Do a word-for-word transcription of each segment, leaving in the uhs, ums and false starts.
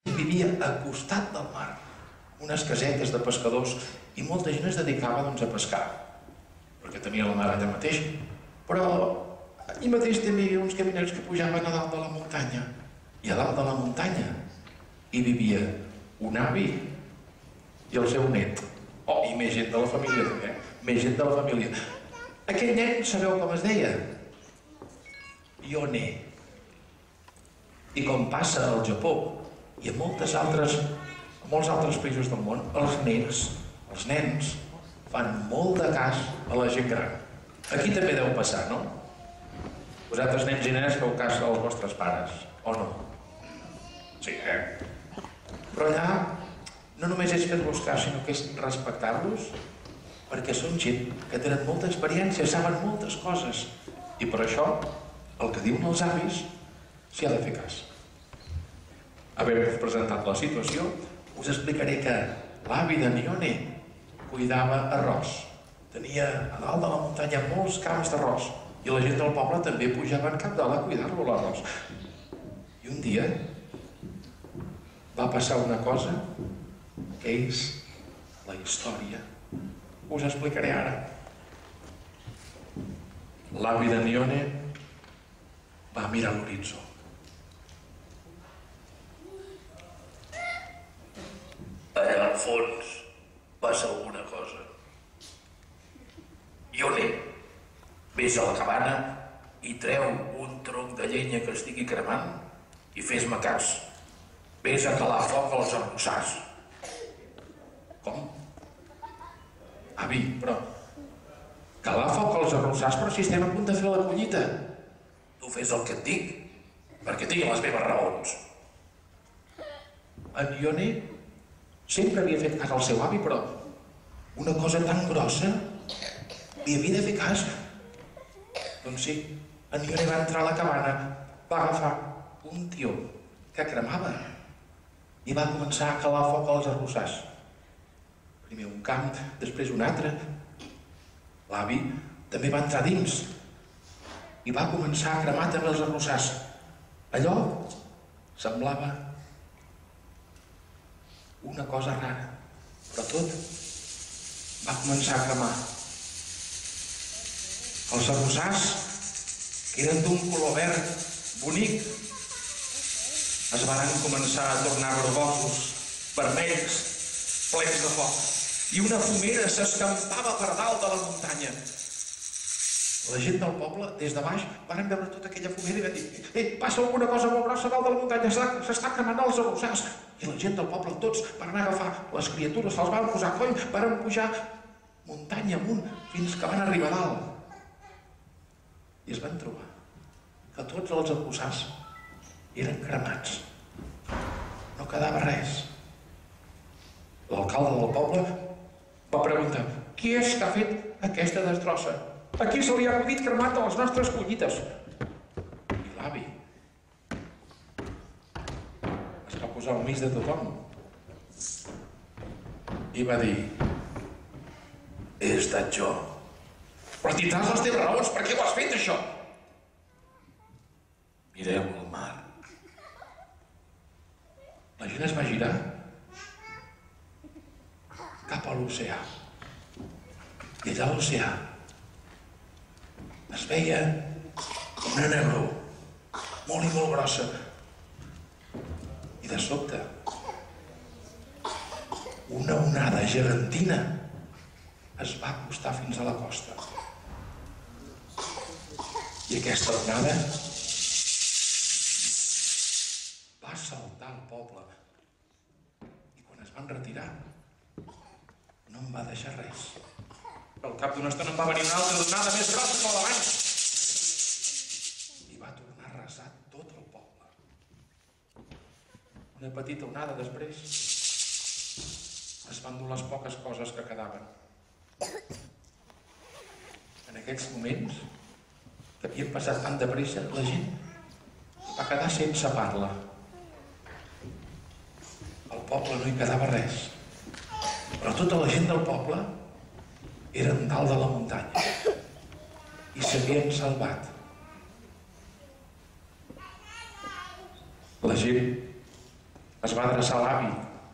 vivia al costat del mar, unes casetes de pescadors, i molta gent es dedicava doncs, a pescar, perquè tenia la mar allà mateix. Però allà mateix també hi havia uns caminers que pujaven a dalt de la muntanya, i a dalt de la muntanya hi vivia un avi i el seu net. Oh, i més gent de la família també, eh? Més gent de la família. Aquell nen, sabeu com es deia? Ione. I com passa al Japó i a moltes altres, a molts altres països del món, els nens, els nens, fan molt de cas a la gent gran. Aquí també deu passar, no? Vosaltres, nens i nenes, feu cas als vostres pares, o no? Sí, eh? Però allà no només és fer-los cas, sinó que és respectar-los, perquè són gent que tenen molta experiència, saben moltes coses, i per això el que diuen els avis s'hi ha de fer cas. Havent presentat la situació, us explicaré que l'avi de Ione cuidava arròs. Tenia a dalt de la muntanya molts camps d'arròs, i la gent del poble també pujava en cap dalt a cuidar-lo l'arròs. I un dia va passar una cosa que és la història. Us explicaré ara. L'avi de Ione va mirar l'horitzó. Allà al fons passa alguna cosa. Ione, vés a la cabana i treu un tronc de llenya que estigui cremant i fes-me cas. Vés a calar foc als arrossars. Com? Avi, però... calar foc als arrossars, però si estem a punt de fer la collita. Tu fes el que et dic, perquè tinc les meves raons. En Ione sempre havia fet cas al seu avi, però una cosa tan grossa li havia de fer cas. Doncs sí, en Ione va entrar a la cabana, va agafar un tió que cremava i va començar a calar foc als arrossars. Primer un camp, després un altre. L'avi també va entrar dins i va començar a cremar també els arrossars. Allò semblava una cosa rara, però tot va començar a cremar. Els arrossars, que eren d'un color verd bonic, es van començar a tornar grogosos, vermells, plens de foc, i una fumera s'escampava per dalt de la muntanya. La gent del poble, des de baix, van veure tota aquella fumera i van dir: «Eh, passa alguna cosa molt grossa dalt de la muntanya, s'està cremant els arrossars!» I la gent del poble, tots, van anar a agafar les criatures, se'ls van posar coll, van pujar muntanya amunt fins que van arribar a dalt. I es van trobar que tots els arrossars eren cremats. No quedava res. L'alcalde del poble va preguntar: «Qui és que ha fet aquesta destrossa? A qui se li ha acudit cremar de les nostres collites?» I l'avi es va posar al mig de tothom i va dir: «He estat jo». «Però tindràs les teves raons, per què ho has fet, això?» «Mireu el mar». La gent es va girar cap a l'oceà. I allà a l'oceà es veia una negror molt i molt grossa. I de sobte una onada gegantina es va acostar fins a la costa. I aquesta onada va saltar al poble. I quan es van retirar no em va deixar res. Al cap d'una estona em va venir una altra onada més grossa que l'abans i va tornar a arrasar tot el poble. Una petita onada després es van dur les poques coses que quedaven. En aquells moments que havien passat tan de pressa, la gent va quedar sense parla. Al poble no hi quedava res, però tota la gent del poble eren dalt de la muntanya i s'havien salvat. La gent es va adreçar a l'avi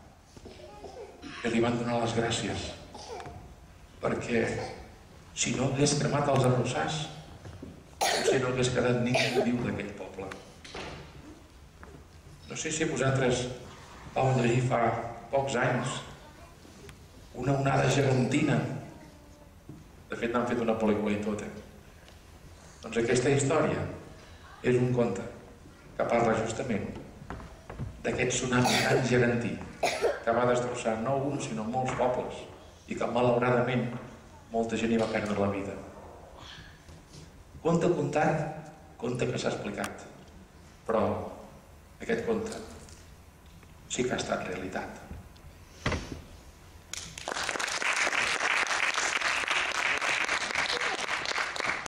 i li van donar les gràcies perquè si no hagués cremat els arrossars potser no hagués quedat ningú viu d'aquell poble. No sé si vosaltres vau llegir fa pocs anys una onada gegantina. De fet, n'han fet una pel·lícula i tota. Doncs aquesta història és un conte que parla justament d'aquest tsunami tan gegantí que va destrossar no un, sinó molts pobles i que, malauradament, molta gent hi va perdre la vida. Conte contat, conte que s'ha explicat, però aquest conte sí que ha estat realitat.